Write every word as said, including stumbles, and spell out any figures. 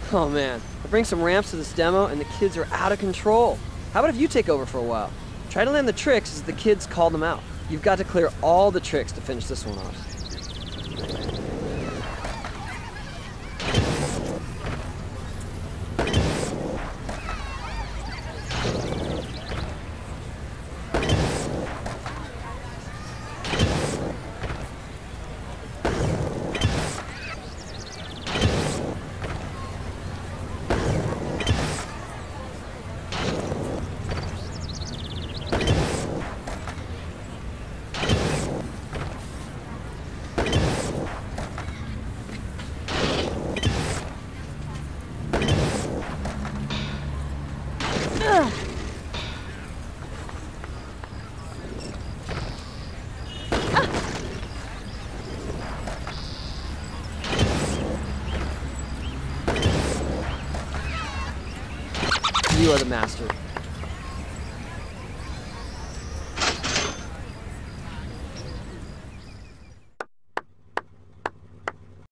Oh man, I bring some ramps to this demo and the kids are out of control. How about if you take over for a while? Try to land the tricks as the kids call them out. You've got to clear all the tricks to finish this one off. You are the master.